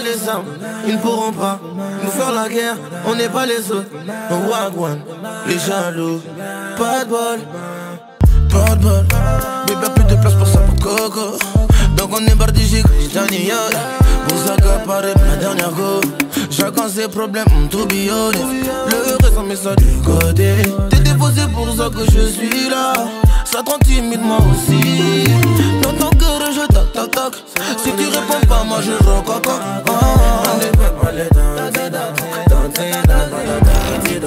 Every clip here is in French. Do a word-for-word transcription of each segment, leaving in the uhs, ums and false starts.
les armes, ils ne pourront pas nous faire la guerre, on n'est pas les autres. On wagwan, les jaloux, pas de bol, pas de bol. Bébé, plus de place pour ça pour Coco. Donc on est bardi, j'ai Johnny Yo. Vous accaparez ma dernière go. Chacun ses problèmes, on tourbillonne. Le reste on met ça du côté. T'es déposé pour ça que je suis là. Ça te rend timide moi aussi. Dans ton cœur je toc toc toc. Si tu réponds pas moi je rococo. On ne peut pas les danser, danser, danser,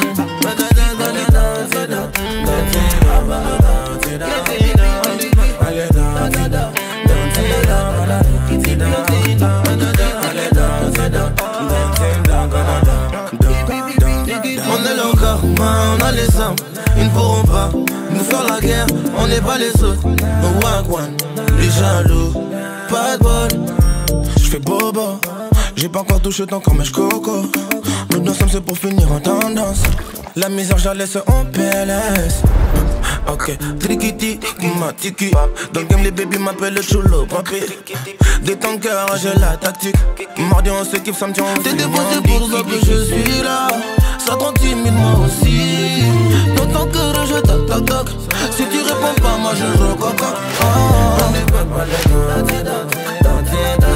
on est local, on a les armes, ils ne pourront pas nous faire la guerre, on n'est pas les autres. On wagwan, les jaloux, pas de bol. J'fais bobo, j'ai pas encore touché ton comme je coco. Nous dansons c'est pour finir en tendance. La misère j'la laisse en P L S. Ok, trikiti, matiki. Dans le game les baby m'appellent le chulo, papi. Des ton cœur, j'ai la tactique. Mardi on se kiffe, ça me tient en T'es déposé pour ça que je suis là. Ça te rend timide moi aussi. Dans ton cœur je toc toc toc. Si tu réponds pas moi je rococo. On ne peut pas les danser, danser, danser.